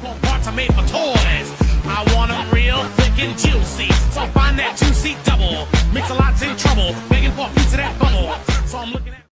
Equal parts are made for toys. I want them real thick and juicy, so find that juicy double. Mix a lot's in trouble, begging for a piece of that bubble. So I'm looking at